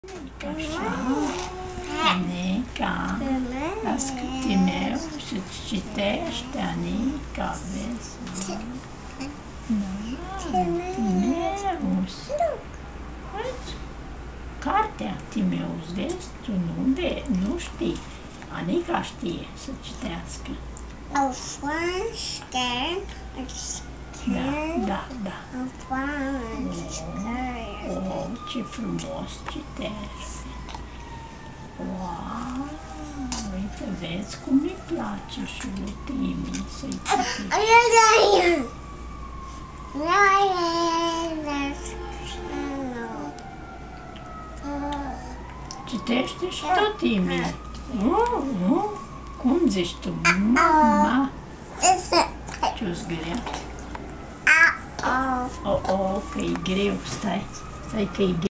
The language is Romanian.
Așa, Anica, las-că Timeu să-ți citește, Anica, vezi? Timeus. Vezi? Cartea Timeus, vezi? Tu nu știi. Anica știe să citească. A Frankenstein. Da. Oh, ce frumos citește. Wow, uite, vezi cum îi place și lui Timi să-i citești. Citește și tot Timi. Nu? Cum zici tu? Mama? Ce-o-ți grea? Că e greu, stai că e greu.